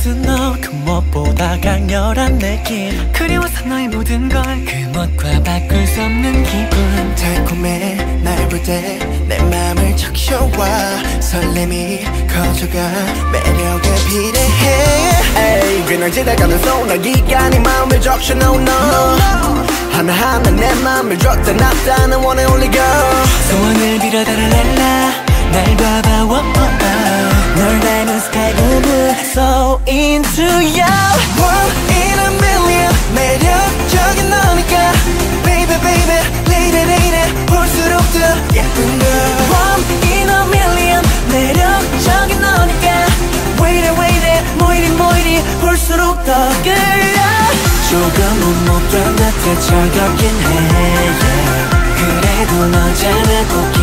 모든 너 그 무엇보다 강렬한 느낌 그리워서 너의 모든 걸 그 무엇과 바꿀 수 없는 기분 달콤해 날 볼 때 내 맘을 적셔와 설렘이 커져가 매력에 비례해 그냥 지나가는 소나기가 네 마음을 적셔 no no 하나하나 내 맘을 줬다 놨다 I wanna only go 소원을 빌어 달랄랄라 날 봐봐 널 닮은 sky blue blue So into you One in a million 매력적인 너니까 Baby baby lady lady 볼수록 더 예쁜 girl One in a million 매력적인 너니까 Wait it wait it 모이리 볼수록 더 끌려 조금은 못된 듯해 차갑긴 해 yeah. 그래도 너잖아 꼭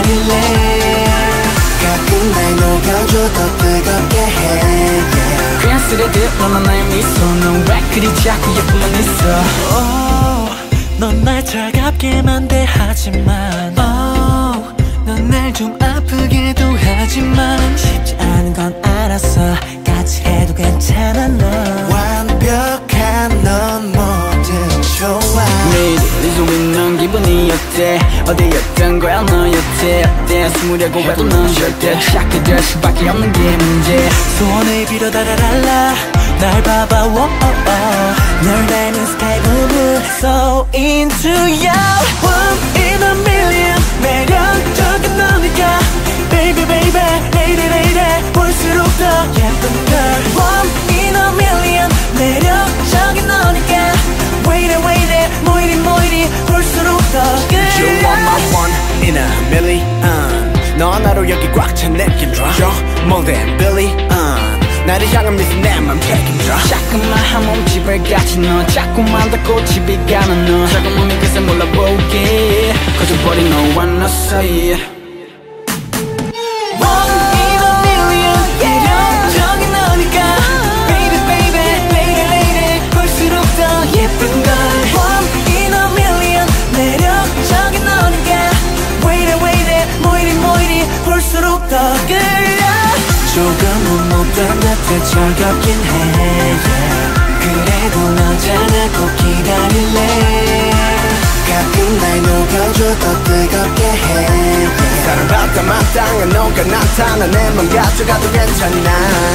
기다릴래 가끔 날 녹여줘 더 뜨겁게 해 yeah. 그냥 쓰레듯 너만 나의 미소 넌 왜 그리 자꾸 예쁘만 있어 넌 날 차갑게만 대하지만 넌 날 좀 아프게도 하지만 쉽지 않은 건 알았어 같이 해도 괜찮아 너 완벽한 넌 뭐든 좋아 매일 리조인 넌 기분이 어때 어디였던 거야 너 여태 어때 숨으려고 해도 넌 절대 착해 될 수밖에 없는 게 문제 소원을 빌어 달랄랄라 날 봐봐 널 닮은 sky blue blue So into you One in a million 매력적인 너니까 Baby baby lady lady 볼수록 더 예쁜 girl One in a million 매력적인 너니까 Wait it wait it 모이리 볼수록 더 끌려 You are my one in a million 너 하나로 여기 꽉 찬 느낌 줘 You're more than billion 나를 향한 미소 내맘 책임져 자꾸만 한 몸집을 가진 너 자꾸만 더 꽃이 가는 너 작은 몸이 그새 몰라보게 커져버린 너와 너 사이에 One in a million 매력적인 너니까 Baby baby lady lady 볼수록 더 예쁜 걸 One in a million 매력적인 너니까 Wait it wait it 모이리 볼수록 더 끌려 조금은 못된 듯해 차갑긴 해 yeah. 그래도 너잖아 꼭 기다릴래 가끔 날 녹여줘 더 뜨겁게 해 yeah. 사랑받다 마땅한 너가 나타나 내 맘 가져가도 괜찮아